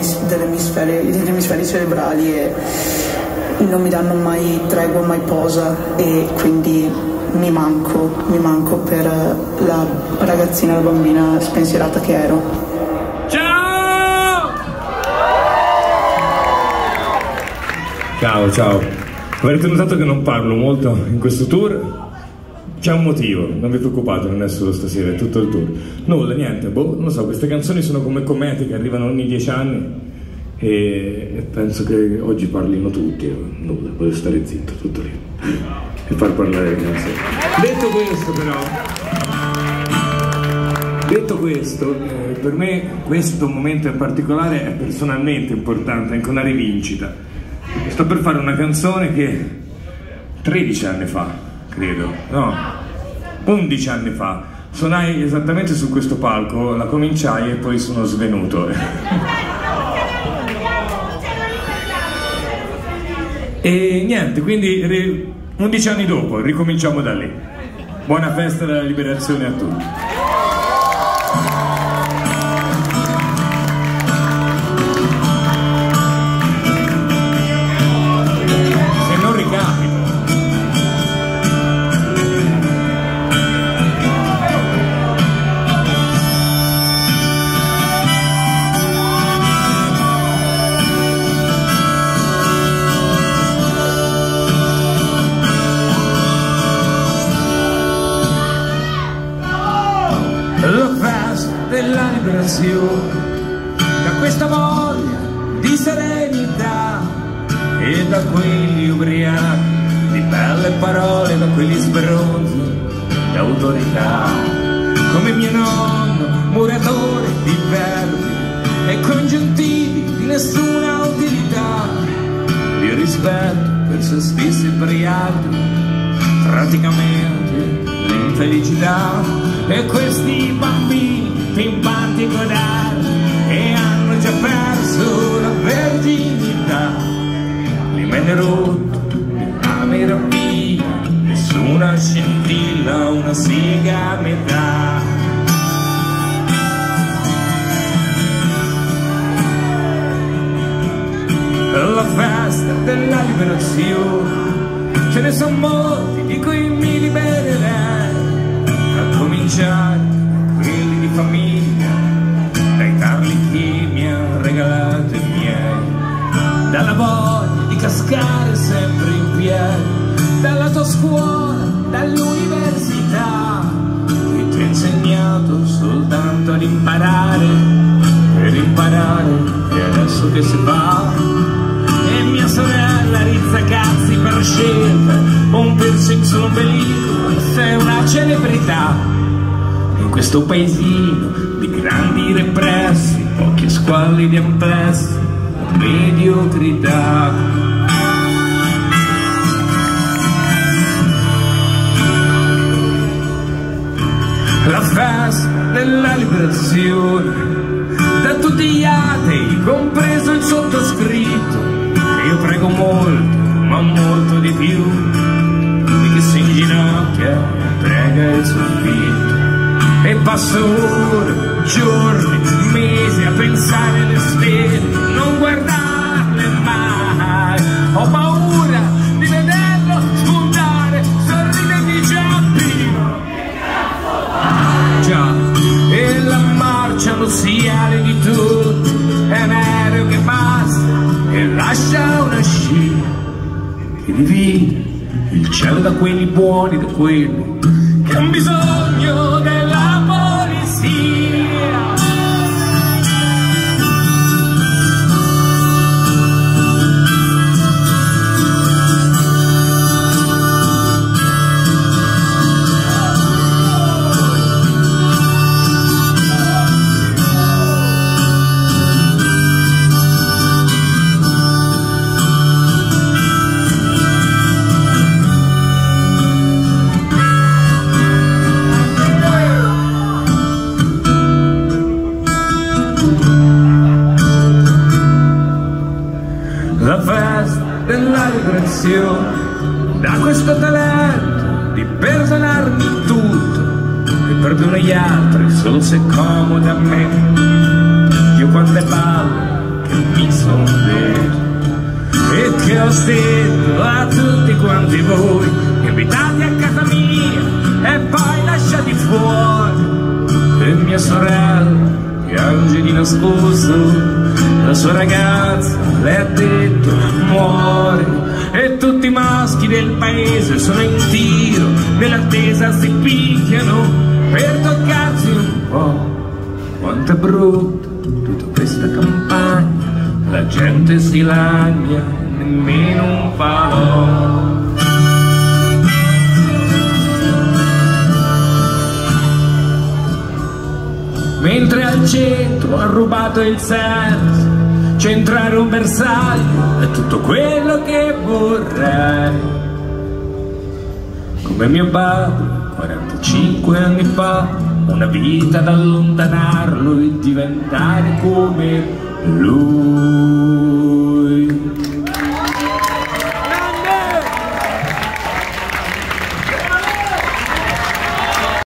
degli emisferi cerebrali e non mi danno mai tregua, mai posa, e quindi mi manco per la ragazzina, la bambina spensierata che ero. Ciao. Avrete notato che non parlo molto in questo tour? C'è un motivo, non vi preoccupate, non è solo stasera, è tutto il tour. Nulla, niente, non lo so, queste canzoni sono come commedie che arrivano ogni 10 anni e penso che oggi parlino tutti, nulla, voglio stare zitto, tutto lì, e far parlare le canzoni. Detto questo, per me questo momento in particolare è personalmente importante, anche una rivincita. Sto per fare una canzone che 13 anni fa, credo, no, 11 anni fa, suonai esattamente su questo palco, la cominciai e poi sono svenuto. E niente, quindi 11 anni dopo ricominciamo da lì. Buona festa della liberazione a tutti. Della liberazione, da questa voglia di serenità e da quelli ubriachi di belle parole, da quelli sbronzi d'autorità, come mio nonno, muratore di verbi e congiuntivi di nessuna utilità, di rispetto per se stessi ubriachi, praticamente l'infelicità, e questi bambini pimpanti godari e hanno già perso la verginità, limone rotto, rame rapito, nessuna scintilla, una siga a metà. La festa della liberazione, ce ne sono molti di cui mi libererei, a cominciare quelli di famiglia, dai tarli che mi ha regalato i miei, dalla voglia di cascare sempre in piedi, dalla tua scuola, dall'università, che ti ha insegnato soltanto ad imparare, per imparare, e adesso che si fa, e mia sorella rizza cazzi per scelta, un piercing sull'ombelico, sei una celebrità. In questo paesino di grandi repressi, pochi squalidi amplessi, mediocrità. La festa della liberazione, da tutti gli atei, compreso il sottoscritto, e io prego molto, ma molto di più, di chi si inginocchia e prega il soffitto. E passo ore, giorni, mesi a pensare alle stelle, non guardarle mai. Ho paura di vederlo spuntare, sorride di giappino. Già, e la marcia ossiale di tutti, è un aereo che passa e lascia una scia che divide il cielo da quelli buoni, da quelli che hanno bisogno della polizia. La festa della liberazione, da questo talento di perdonarmi tutto e perdono gli altri solo se comoda a me. Io quante palle che sono vero, e che ho detto a tutti quanti voi, invitati a casa mia e poi lasciati fuori. E mia sorella piange di nascosto, la sua ragazza le ha detto muore, e tutti i maschi del paese sono in tiro, nell'attesa si picchiano per toccarsi un po'. Quanto è brutta tutta questa campagna, la gente si lagna, nemmeno un falò. Mentre al centro ha rubato il senso, centrare un bersaglio è tutto quello che vorrei. Come mio padre 45 anni fa, una vita ad allontanarlo e diventare come lui.